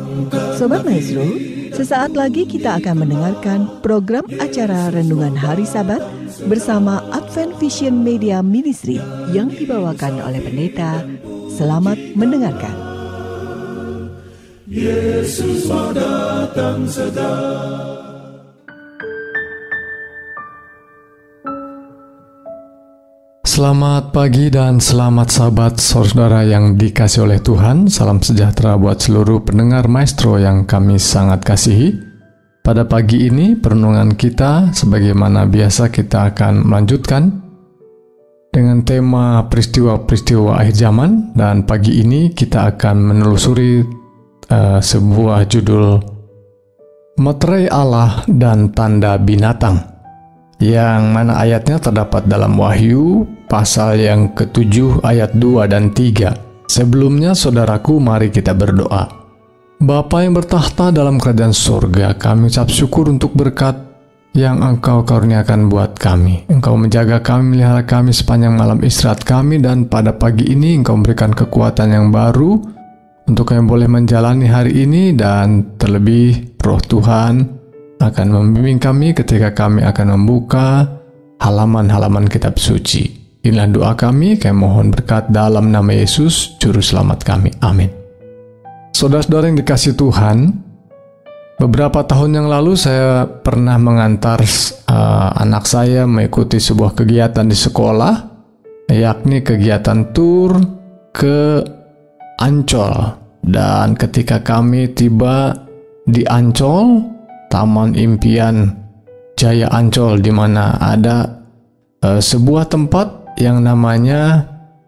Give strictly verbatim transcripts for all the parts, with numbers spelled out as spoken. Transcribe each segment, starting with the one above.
Sobat Maestro, sesaat lagi kita akan mendengarkan program acara Renungan Hari Sabat bersama Advent Vision Media Ministry yang dibawakan oleh pendeta. Selamat mendengarkan. Yesus mau datang segera. Selamat pagi dan selamat sahabat saudara yang dikasih oleh Tuhan. Salam sejahtera buat seluruh pendengar Maestro yang kami sangat kasihi. Pada pagi ini perenungan kita sebagaimana biasa kita akan melanjutkan dengan tema peristiwa-peristiwa akhir zaman. Dan pagi ini kita akan menelusuri uh, sebuah judul Meterai Allah dan Tanda Binatang, yang mana ayatnya terdapat dalam Wahyu pasal yang ketujuh ayat dua dan tiga. Sebelumnya saudaraku, mari kita berdoa. Bapa yang bertahta dalam kerajaan surga, kami ucap syukur untuk berkat yang Engkau karuniakan buat kami. Engkau menjaga kami, melihara kami sepanjang malam istirahat kami, dan pada pagi ini Engkau memberikan kekuatan yang baru untuk kami boleh menjalani hari ini, dan terlebih Roh Tuhan akan membimbing kami ketika kami akan membuka halaman-halaman kitab suci. Inilah doa kami, kami mohon berkat dalam nama Yesus, Juru Selamat kami. Amin. Saudara-saudara yang dikasihi Tuhan, beberapa tahun yang lalu saya pernah mengantar uh, anak saya mengikuti sebuah kegiatan di sekolah, yakni kegiatan tur ke Ancol. Dan ketika kami tiba di Ancol, Taman Impian Jaya Ancol, di mana ada uh, sebuah tempat yang namanya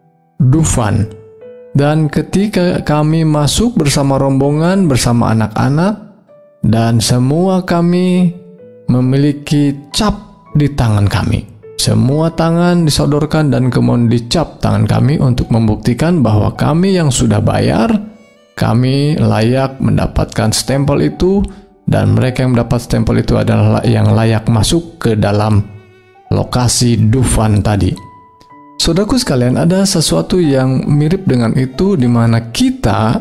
Dufan. Dan ketika kami masuk bersama rombongan, bersama anak-anak, dan semua kami memiliki cap di tangan kami. Semua tangan disodorkan dan kemudian dicap tangan kami untuk membuktikan bahwa kami yang sudah bayar, kami layak mendapatkan stempel itu. Dan mereka yang mendapat stempel itu adalah yang layak masuk ke dalam lokasi Dufan tadi. Saudaraku sekalian, ada sesuatu yang mirip dengan itu, di mana kita,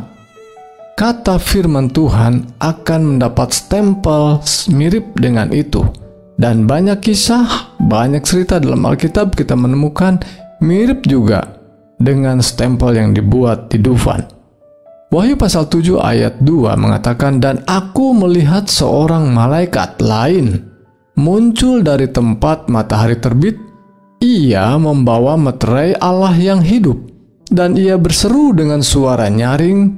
kata firman Tuhan, akan mendapat stempel mirip dengan itu. Dan banyak kisah, banyak cerita dalam Alkitab kita menemukan mirip juga dengan stempel yang dibuat di Dufan. Wahyu pasal tujuh ayat dua mengatakan, "Dan aku melihat seorang malaikat lain muncul dari tempat matahari terbit. Ia membawa meterai Allah yang hidup, dan ia berseru dengan suara nyaring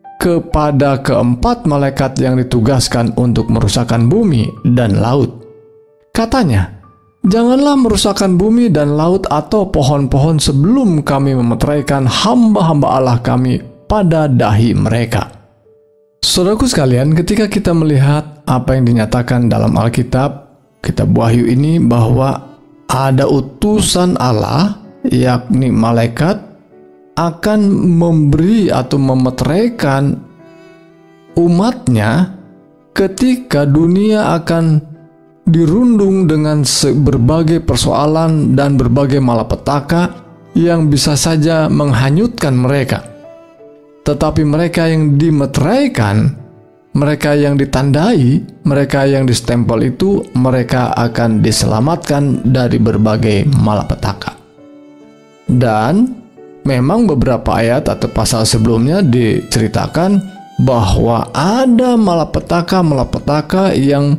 kepada keempat malaikat yang ditugaskan untuk merusakkan bumi dan laut. Katanya, janganlah merusakkan bumi dan laut atau pohon-pohon sebelum kami memeteraikan hamba-hamba Allah kami pada dahi mereka." Saudaraku sekalian, ketika kita melihat apa yang dinyatakan dalam Alkitab, kitab Wahyu ini, bahwa ada utusan Allah, yakni malaikat, akan memberi atau memeteraikan umatnya ketika dunia akan dirundung dengan berbagai persoalan dan berbagai malapetaka yang bisa saja menghanyutkan mereka. Tetapi mereka yang dimeteraikan, mereka yang ditandai, mereka yang distempel itu, mereka akan diselamatkan dari berbagai malapetaka. Dan memang beberapa ayat atau pasal sebelumnya diceritakan bahwa ada malapetaka-malapetaka yang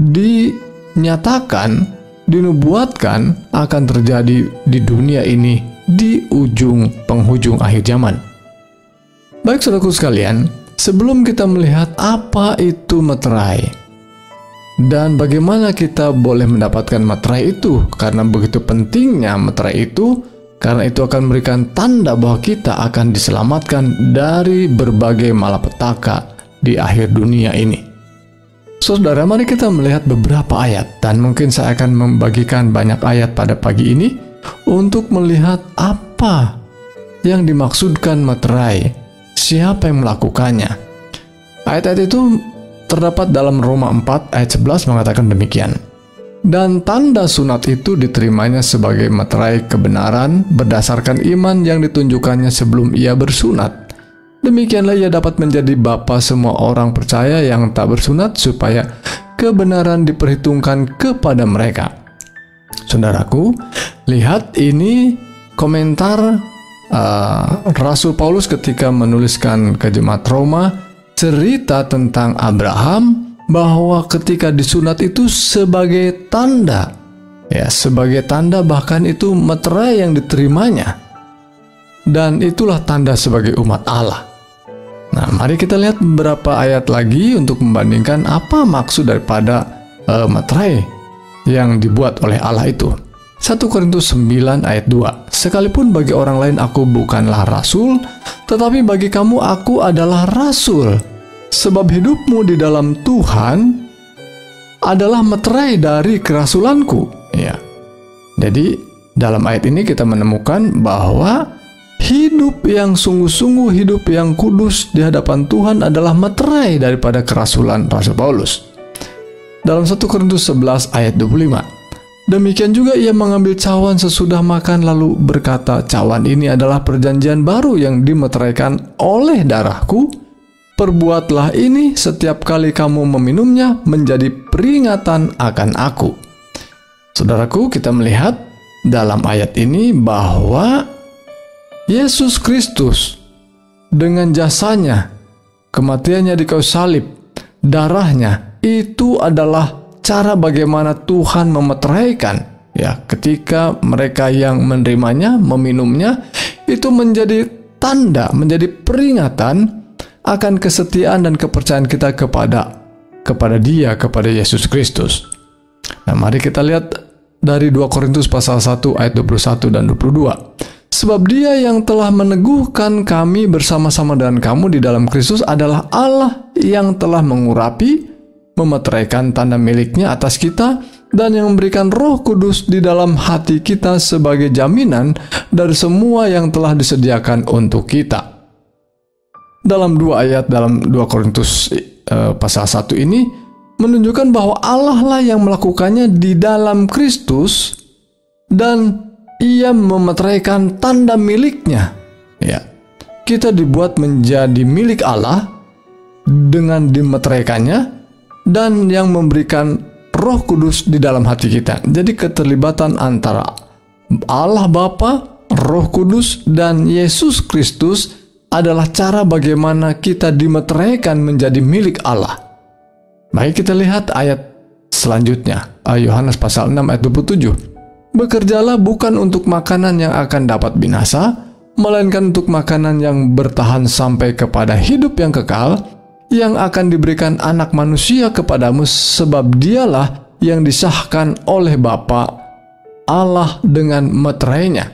dinyatakan, dinubuatkan akan terjadi di dunia ini di ujung penghujung akhir zaman. Baik saudaraku sekalian, sebelum kita melihat apa itu meterai dan bagaimana kita boleh mendapatkan meterai itu, karena begitu pentingnya meterai itu, karena itu akan memberikan tanda bahwa kita akan diselamatkan dari berbagai malapetaka di akhir dunia ini. Saudara, mari kita melihat beberapa ayat, dan mungkin saya akan membagikan banyak ayat pada pagi ini untuk melihat apa yang dimaksudkan meterai. Siapa yang melakukannya? Ayat-ayat itu terdapat dalam Roma empat ayat sebelas mengatakan demikian. Dan tanda sunat itu diterimanya sebagai meterai kebenaran berdasarkan iman yang ditunjukkannya sebelum ia bersunat. Demikianlah ia dapat menjadi bapa semua orang percaya yang tak bersunat, supaya kebenaran diperhitungkan kepada mereka. Saudaraku, lihat ini komentar uh, Rasul Paulus ketika menuliskan ke jemaat Roma, cerita tentang Abraham, bahwa ketika disunat itu sebagai tanda, ya sebagai tanda, bahkan itu meterai yang diterimanya, dan itulah tanda sebagai umat Allah. Nah, mari kita lihat beberapa ayat lagi untuk membandingkan apa maksud daripada uh, meterai yang dibuat oleh Allah itu. satu Korintus sembilan ayat dua. Sekalipun bagi orang lain aku bukanlah rasul, tetapi bagi kamu aku adalah rasul. Sebab hidupmu di dalam Tuhan adalah meterai dari kerasulanku. Ya. Jadi dalam ayat ini kita menemukan bahwa hidup yang sungguh-sungguh, hidup yang kudus di hadapan Tuhan adalah meterai daripada kerasulan Rasul Paulus. Dalam satu Korintus sebelas ayat dua puluh lima. Demikian juga ia mengambil cawan sesudah makan lalu berkata, cawan ini adalah perjanjian baru yang dimeteraikan oleh darahku. Perbuatlah ini setiap kali kamu meminumnya menjadi peringatan akan aku. Saudaraku, kita melihat dalam ayat ini bahwa Yesus Kristus dengan jasanya, kematiannya di kayu salib, darahnya, itu adalah cara bagaimana Tuhan memeteraikan, ya, ketika mereka yang menerimanya, meminumnya, itu menjadi tanda, menjadi peringatan akan kesetiaan dan kepercayaan kita kepada kepada Dia, kepada Yesus Kristus. Nah, mari kita lihat dari dua Korintus pasal satu ayat dua puluh satu dan dua puluh dua. Sebab Dia yang telah meneguhkan kami bersama-sama dengan kamu di dalam Kristus adalah Allah yang telah mengurapi, memeteraikan tanda miliknya atas kita, dan yang memberikan Roh Kudus di dalam hati kita sebagai jaminan dari semua yang telah disediakan untuk kita. Dalam dua ayat dalam dua Korintus eh, pasal satu ini menunjukkan bahwa Allah lah yang melakukannya di dalam Kristus, dan Ia memeteraikan tanda miliknya. Ya, kita dibuat menjadi milik Allah dengan dimeteraikannya, dan yang memberikan Roh Kudus di dalam hati kita. Jadi keterlibatan antara Allah Bapa, Roh Kudus, dan Yesus Kristus adalah cara bagaimana kita dimeteraikan menjadi milik Allah. Baik, kita lihat ayat selanjutnya. Yohanes pasal enam ayat dua puluh tujuh. Bekerjalah bukan untuk makanan yang akan dapat binasa, melainkan untuk makanan yang bertahan sampai kepada hidup yang kekal, yang akan diberikan Anak Manusia kepadamu, sebab Dialah yang disahkan oleh Bapa Allah dengan meterainya.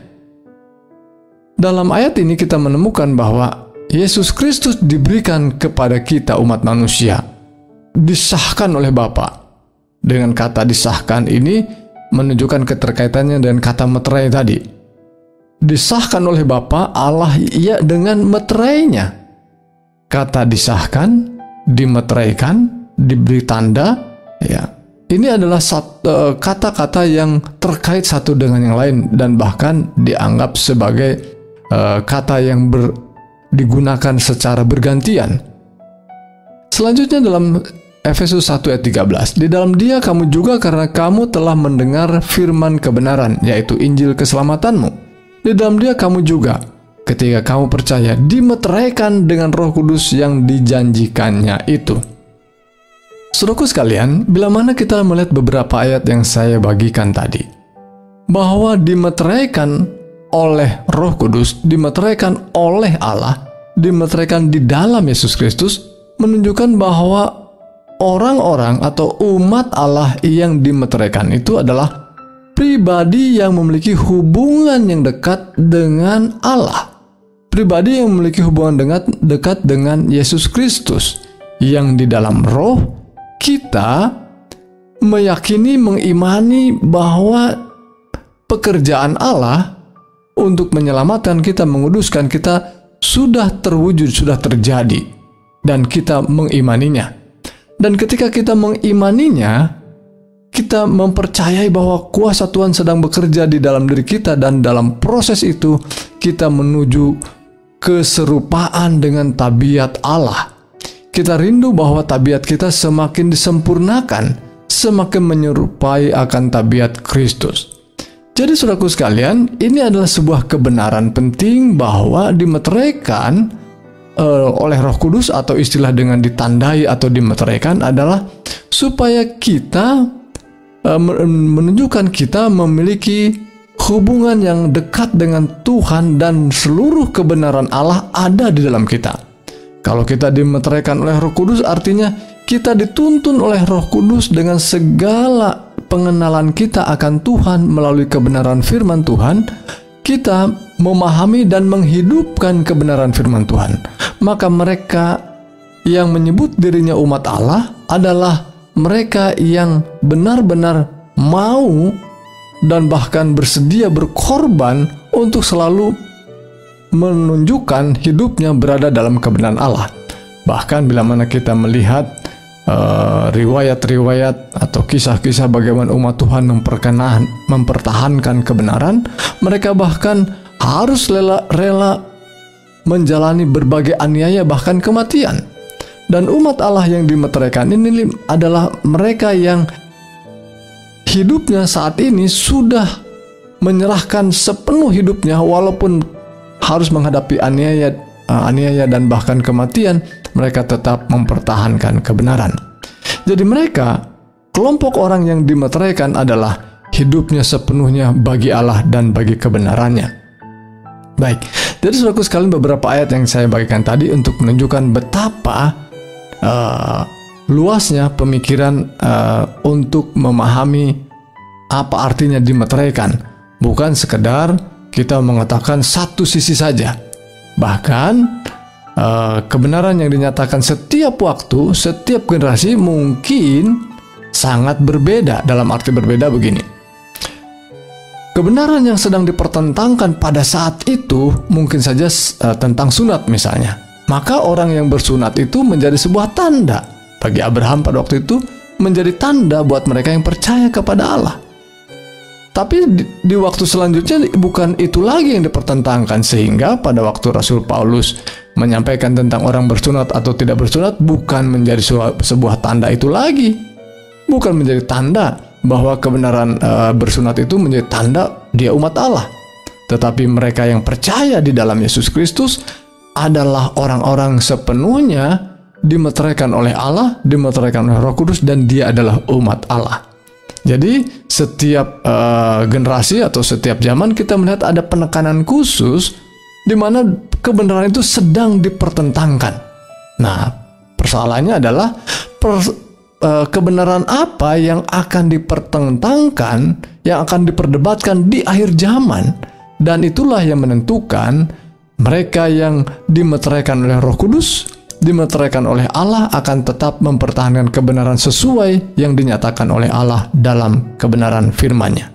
Dalam ayat ini kita menemukan bahwa Yesus Kristus diberikan kepada kita umat manusia, disahkan oleh Bapa. Dengan kata disahkan ini menunjukkan keterkaitannya dengan kata meterai tadi. Disahkan oleh Bapa Allah ia dengan meterainya. Kata disahkan, dimeteraikan, diberi tanda, ya. Ini adalah satu, kata-kata yang terkait satu dengan yang lain, dan bahkan dianggap sebagai uh, kata yang ber, digunakan secara bergantian. Selanjutnya dalam Efesus satu ayat tiga belas, di dalam Dia kamu juga karena kamu telah mendengar firman kebenaran, yaitu Injil keselamatanmu. Di dalam Dia kamu juga, ketika kamu percaya, dimeteraikan dengan Roh Kudus yang dijanjikannya itu. Saudaraku sekalian, bila mana kita melihat beberapa ayat yang saya bagikan tadi, bahwa dimeteraikan oleh Roh Kudus, dimeteraikan oleh Allah, dimeteraikan di dalam Yesus Kristus, menunjukkan bahwa orang-orang atau umat Allah yang dimeteraikan itu adalah pribadi yang memiliki hubungan yang dekat dengan Allah. Pribadi yang memiliki hubungan dekat, dekat dengan Yesus Kristus, yang di dalam roh kita meyakini, mengimani bahwa pekerjaan Allah untuk menyelamatkan kita, menguduskan kita sudah terwujud, sudah terjadi, dan kita mengimaninya. Dan ketika kita mengimaninya, kita mempercayai bahwa kuasa Tuhan sedang bekerja di dalam diri kita, dan dalam proses itu kita menuju keserupaan dengan tabiat Allah. Kita rindu bahwa tabiat kita semakin disempurnakan, semakin menyerupai akan tabiat Kristus. Jadi saudaraku sekalian, ini adalah sebuah kebenaran penting bahwa dimeteraikan uh, oleh Roh Kudus, atau istilah dengan ditandai atau dimeteraikan adalah supaya kita uh, menunjukkan kita memiliki hubungan yang dekat dengan Tuhan dan seluruh kebenaran Allah ada di dalam kita. Kalau kita dimeteraikan oleh Roh Kudus, artinya kita dituntun oleh Roh Kudus dengan segala pengenalan kita akan Tuhan melalui kebenaran firman Tuhan. Kita memahami dan menghidupkan kebenaran firman Tuhan. Maka mereka yang menyebut dirinya umat Allah adalah mereka yang benar-benar mau dan bahkan bersedia berkorban untuk selalu menunjukkan hidupnya berada dalam kebenaran Allah. Bahkan bila mana kita melihat uh, riwayat-riwayat atau kisah-kisah bagaimana umat Tuhan mempertahankan kebenaran, mereka bahkan harus rela, rela menjalani berbagai aniaya, bahkan kematian. Dan umat Allah yang dimeteraikan ini adalah mereka yang hidupnya saat ini sudah menyerahkan sepenuh hidupnya, walaupun harus menghadapi aniaya, aniaya dan bahkan kematian, mereka tetap mempertahankan kebenaran. Jadi mereka, kelompok orang yang dimeteraikan adalah hidupnya sepenuhnya bagi Allah dan bagi kebenarannya. Baik, jadi saudaraku sekalian, beberapa ayat yang saya bagikan tadi untuk menunjukkan betapa uh, luasnya pemikiran uh, untuk memahami apa artinya dimeteraikan. Bukan sekedar kita mengatakan satu sisi saja. Bahkan uh, kebenaran yang dinyatakan setiap waktu, setiap generasi mungkin sangat berbeda. Dalam arti berbeda begini, kebenaran yang sedang dipertentangkan pada saat itu mungkin saja uh, tentang sunat misalnya. Maka orang yang bersunat itu menjadi sebuah tanda. Bagi Abraham pada waktu itu menjadi tanda buat mereka yang percaya kepada Allah. Tapi di, di waktu selanjutnya bukan itu lagi yang dipertentangkan, sehingga pada waktu Rasul Paulus menyampaikan tentang orang bersunat atau tidak bersunat bukan menjadi sebuah, sebuah tanda itu lagi. Bukan menjadi tanda bahwa kebenaran e, bersunat itu menjadi tanda dia umat Allah. Tetapi mereka yang percaya di dalam Yesus Kristus adalah orang-orang sepenuhnya dimeteraikan oleh Allah, dimeteraikan oleh Roh Kudus, dan dia adalah umat Allah. Jadi setiap uh, generasi atau setiap zaman kita melihat ada penekanan khusus di mana kebenaran itu sedang dipertentangkan. Nah, persoalannya adalah per, uh, kebenaran apa yang akan dipertentangkan, yang akan diperdebatkan di akhir zaman, dan itulah yang menentukan mereka yang dimeteraikan oleh Roh Kudus, dimeteraikan oleh Allah akan tetap mempertahankan kebenaran sesuai yang dinyatakan oleh Allah dalam kebenaran firman-Nya.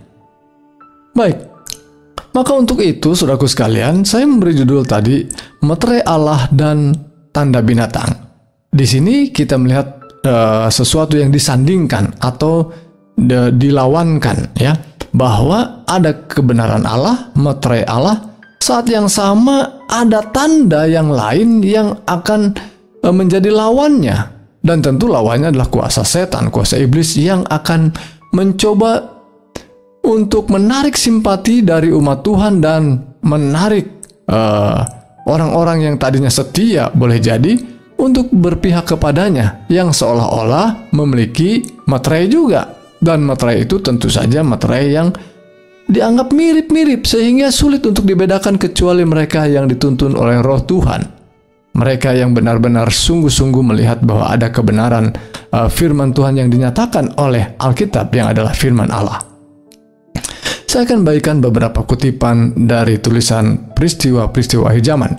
Baik, maka untuk itu saudaraku sekalian, saya memberi judul tadi Meterai Allah dan Tanda Binatang. Di sini kita melihat uh, sesuatu yang disandingkan atau de, dilawankan, ya, bahwa ada kebenaran Allah, meterai Allah, saat yang sama ada tanda yang lain yang akan menjadi lawannya. Dan tentu lawannya adalah kuasa setan, kuasa iblis yang akan mencoba untuk menarik simpati dari umat Tuhan dan menarik uh, orang-orang yang tadinya setia, boleh jadi, untuk berpihak kepadanya, yang seolah-olah memiliki materai juga. Dan materai itu tentu saja materai yang dianggap mirip-mirip, sehingga sulit untuk dibedakan kecuali mereka yang dituntun oleh Roh Tuhan. Mereka yang benar-benar sungguh-sungguh melihat bahwa ada kebenaran uh, firman Tuhan yang dinyatakan oleh Alkitab yang adalah firman Allah. Saya akan bagikan beberapa kutipan dari tulisan peristiwa-peristiwa akhir zaman.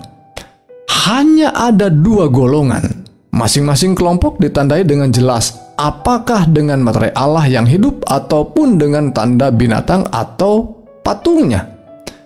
Hanya ada dua golongan. Masing-masing kelompok ditandai dengan jelas apakah dengan materai Allah yang hidup ataupun dengan tanda binatang atau patungnya.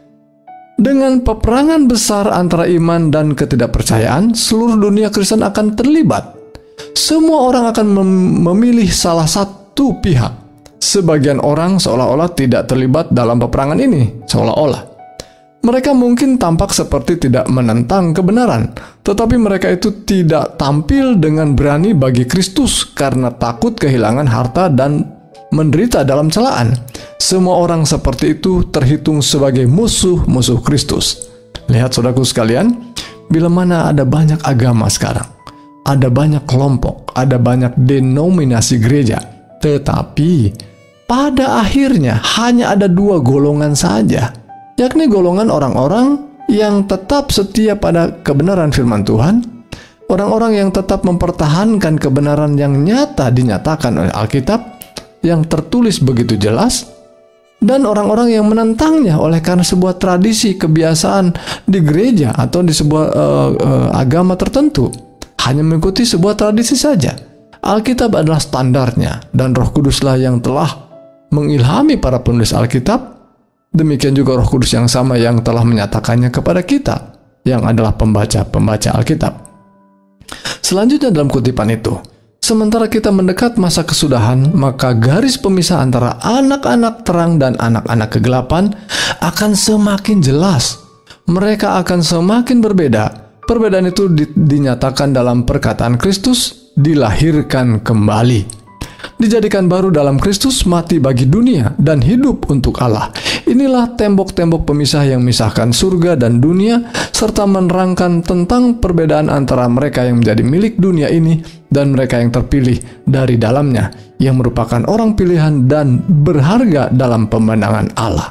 Dengan peperangan besar antara iman dan ketidakpercayaan, seluruh dunia Kristen akan terlibat. Semua orang akan mem- memilih salah satu pihak. Sebagian orang seolah-olah tidak terlibat dalam peperangan ini, seolah-olah. Mereka mungkin tampak seperti tidak menentang kebenaran, tetapi mereka itu tidak tampil dengan berani bagi Kristus karena takut kehilangan harta dan menderita dalam celaan. Semua orang seperti itu terhitung sebagai musuh-musuh Kristus. Lihat saudaraku sekalian, bila mana ada banyak agama sekarang, ada banyak kelompok, ada banyak denominasi gereja, tetapi pada akhirnya hanya ada dua golongan saja, yakni golongan orang-orang yang tetap setia pada kebenaran firman Tuhan, orang-orang yang tetap mempertahankan kebenaran yang nyata dinyatakan oleh Alkitab, yang tertulis begitu jelas, dan orang-orang yang menentangnya oleh karena sebuah tradisi, kebiasaan di gereja atau di sebuah uh, uh, agama tertentu, hanya mengikuti sebuah tradisi saja. Alkitab adalah standarnya, dan Roh Kuduslah yang telah mengilhami para penulis Alkitab. Demikian juga Roh Kudus yang sama yang telah menyatakannya kepada kita, yang adalah pembaca-pembaca Alkitab. Selanjutnya dalam kutipan itu, sementara kita mendekat masa kesudahan, maka garis pemisah antara anak-anak terang dan anak-anak kegelapan akan semakin jelas. Mereka akan semakin berbeda. Perbedaan itu di, dinyatakan dalam perkataan Kristus, dilahirkan kembali. Dijadikan baru dalam Kristus, mati bagi dunia dan hidup untuk Allah. Inilah tembok-tembok pemisah yang memisahkan surga dan dunia, serta menerangkan tentang perbedaan antara mereka yang menjadi milik dunia ini dan mereka yang terpilih dari dalamnya, yang merupakan orang pilihan dan berharga dalam pemandangan Allah.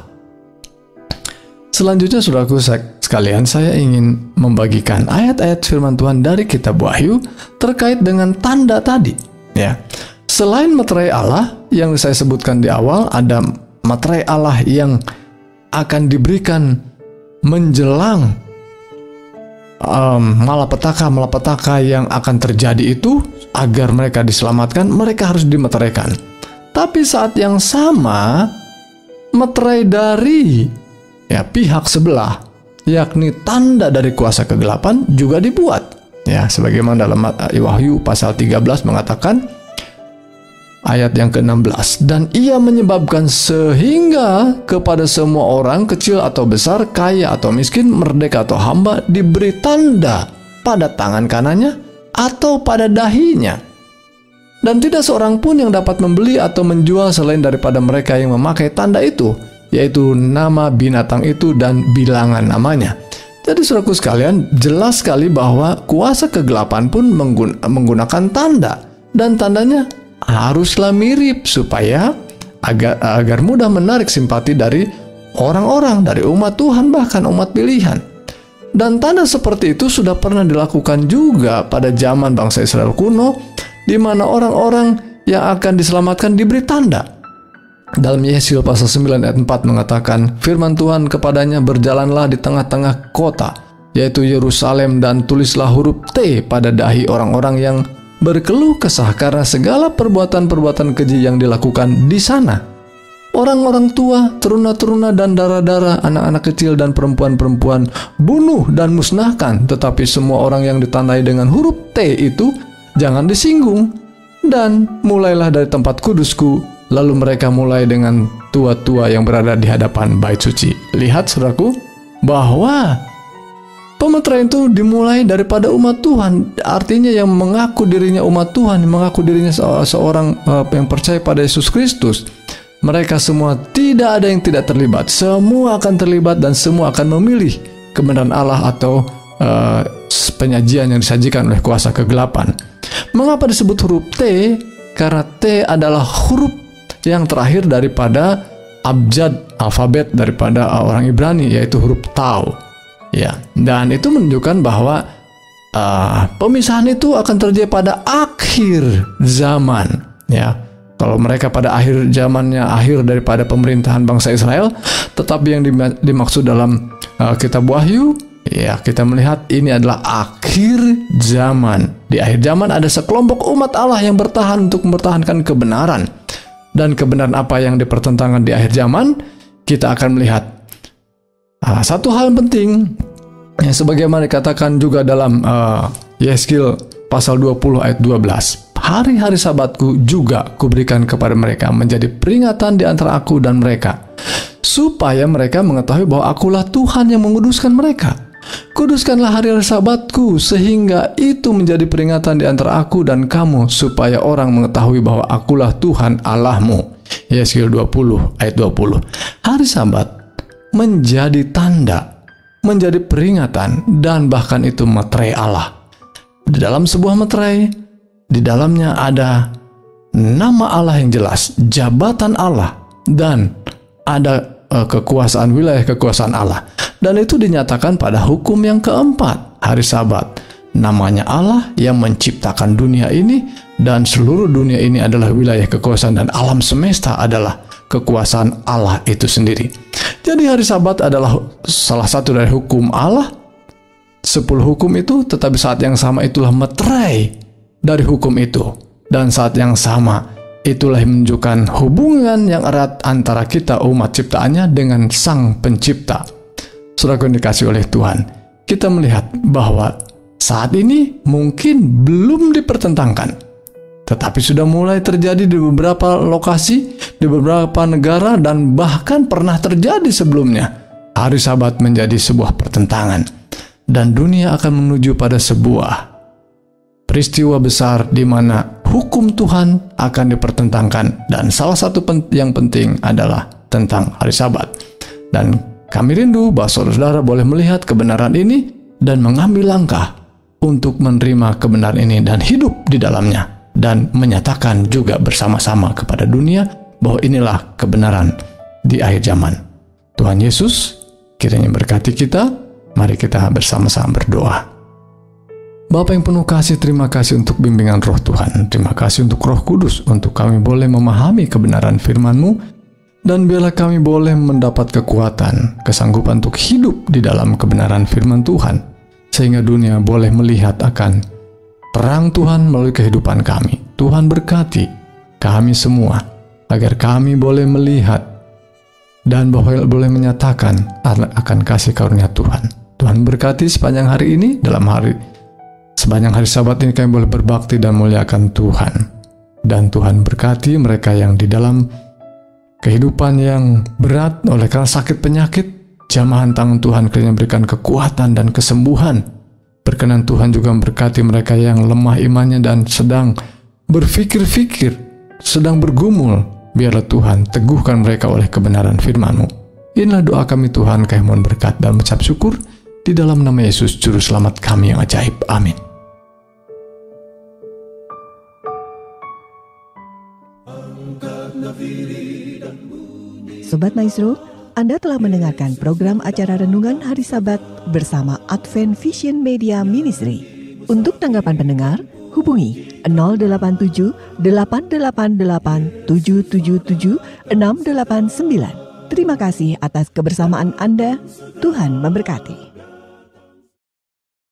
Selanjutnya, saudaraku sekalian, saya ingin membagikan ayat-ayat firman Tuhan dari kitab Wahyu terkait dengan tanda tadi. Ya, selain meterai Allah yang saya sebutkan di awal, ada meterai Allah yang akan diberikan menjelang um, malapetaka-malapetaka yang akan terjadi itu. Agar mereka diselamatkan, mereka harus dimeteraikan. Tapi saat yang sama, meterai dari ya pihak sebelah, yakni tanda dari kuasa kegelapan, juga dibuat. Ya, sebagaimana dalam Wahyu pasal tiga belas mengatakan, ayat yang ke enam belas, dan ia menyebabkan sehingga kepada semua orang, kecil atau besar, kaya atau miskin, merdeka atau hamba, diberi tanda pada tangan kanannya atau pada dahinya. Dan tidak seorang pun yang dapat membeli atau menjual selain daripada mereka yang memakai tanda itu, yaitu nama binatang itu dan bilangan namanya. Jadi saudaraku sekalian, jelas sekali bahwa kuasa kegelapan pun menggun- menggunakan tanda, dan tandanya haruslah mirip supaya agar, agar mudah menarik simpati dari orang-orang, dari umat Tuhan, bahkan umat pilihan. Dan tanda seperti itu sudah pernah dilakukan juga pada zaman bangsa Israel kuno, di mana orang-orang yang akan diselamatkan diberi tanda. Dalam Yesaya pasal sembilan ayat empat mengatakan, firman Tuhan kepadanya, berjalanlah di tengah-tengah kota, yaitu Yerusalem, dan tulislah huruf T pada dahi orang-orang yang berkeluh kesah karena segala perbuatan-perbuatan keji yang dilakukan di sana. Orang-orang tua, teruna-teruna dan darah-darah, anak-anak kecil dan perempuan-perempuan bunuh dan musnahkan, tetapi semua orang yang ditandai dengan huruf T itu jangan disinggung. Dan mulailah dari tempat kudusku, lalu mereka mulai dengan tua-tua yang berada di hadapan bait suci. Lihat saudaraku, bahwa pemeteraian itu dimulai daripada umat Tuhan. Artinya yang mengaku dirinya umat Tuhan, yang mengaku dirinya seorang uh, yang percaya pada Yesus Kristus, mereka semua tidak ada yang tidak terlibat. Semua akan terlibat dan semua akan memilih kebenaran Allah atau uh, penyajian yang disajikan oleh kuasa kegelapan. Mengapa disebut huruf T? Karena T adalah huruf yang terakhir daripada abjad alfabet daripada orang Ibrani, yaitu huruf Tau. Ya, dan itu menunjukkan bahwa uh, pemisahan itu akan terjadi pada akhir zaman. Ya, kalau mereka pada akhir zamannya, akhir daripada pemerintahan bangsa Israel, tetapi yang dimaksud dalam uh, kitab Wahyu, ya kita melihat ini adalah akhir zaman. Di akhir zaman ada sekelompok umat Allah yang bertahan untuk mempertahankan kebenaran. Dan kebenaran apa yang dipertentangkan di akhir zaman, kita akan melihat uh, satu hal yang penting, yang sebagaimana dikatakan juga dalam uh, Yesaya pasal dua puluh ayat dua belas. Hari-hari sabatku juga kuberikan kepada mereka menjadi peringatan di antara aku dan mereka. supaya mereka mengetahui bahwa akulah Tuhan yang menguduskan mereka. Kuduskanlah hari-hari Sabatku, sehingga itu menjadi peringatan di antara aku dan kamu, supaya orang mengetahui bahwa akulah Tuhan Allahmu. Yesaya dua puluh ayat dua puluh. Hari Sabat menjadi tanda, menjadi peringatan, dan bahkan itu meterai Allah. Di dalam sebuah meterai, di dalamnya ada nama Allah yang jelas, jabatan Allah, dan ada uh, kekuasaan, wilayah kekuasaan Allah. Dan itu dinyatakan pada hukum yang keempat, hari Sabat. Namanya Allah yang menciptakan dunia ini, dan seluruh dunia ini adalah wilayah kekuasaan, dan alam semesta adalah kekuasaan Allah itu sendiri. Jadi hari Sabat adalah salah satu dari hukum Allah, sepuluh hukum itu, tetapi saat yang sama itulah meterai dari hukum itu. Dan saat yang sama itulah yang menunjukkan hubungan yang erat antara kita umat ciptaannya dengan Sang Pencipta. Saudara yang dikasihi oleh Tuhan, kita melihat bahwa saat ini mungkin belum dipertentangkan, tetapi sudah mulai terjadi di beberapa lokasi, di beberapa negara, dan bahkan pernah terjadi sebelumnya. Hari Sabat menjadi sebuah pertentangan, dan dunia akan menuju pada sebuah peristiwa besar di mana hukum Tuhan akan dipertentangkan, dan salah satu pen- yang penting adalah tentang hari Sabat. Dan kami rindu bahwa saudara boleh melihat kebenaran ini dan mengambil langkah untuk menerima kebenaran ini dan hidup di dalamnya, dan menyatakan juga bersama-sama kepada dunia bahwa inilah kebenaran di akhir zaman. Tuhan Yesus kiranya berkati kita. Mari kita bersama-sama berdoa. Bapa yang penuh kasih, terima kasih untuk bimbingan Roh Tuhan. Terima kasih untuk Roh Kudus, untuk kami boleh memahami kebenaran firman-Mu, dan biarlah kami boleh mendapat kekuatan, kesanggupan untuk hidup di dalam kebenaran firman Tuhan, sehingga dunia boleh melihat akan terang Tuhan melalui kehidupan kami. Tuhan berkati kami semua, agar kami boleh melihat dan boleh menyatakan akan kasih karunia Tuhan. Tuhan berkati sepanjang hari ini, dalam hari sepanjang hari Sabat ini kami boleh berbakti dan muliakan Tuhan. Dan Tuhan berkati mereka yang di dalam kehidupan yang berat oleh karena sakit penyakit, jamahan tangan Tuhan kiranya berikan kekuatan dan kesembuhan. Berkenan Tuhan juga memberkati mereka yang lemah imannya dan sedang berfikir-fikir, sedang bergumul. Biarlah Tuhan teguhkan mereka oleh kebenaran firman-Mu. Inilah doa kami Tuhan, kami mohon berkat dan mengucap syukur di dalam nama Yesus Juru Selamat kami yang ajaib. Amin. Sobat Maestro, Anda telah mendengarkan program acara Renungan Hari Sabat bersama Advent Vision Media Ministry. Untuk tanggapan pendengar, hubungi nol delapan tujuh delapan delapan delapan tujuh tujuh tujuh enam delapan sembilan. Terima kasih atas kebersamaan Anda. Tuhan memberkati.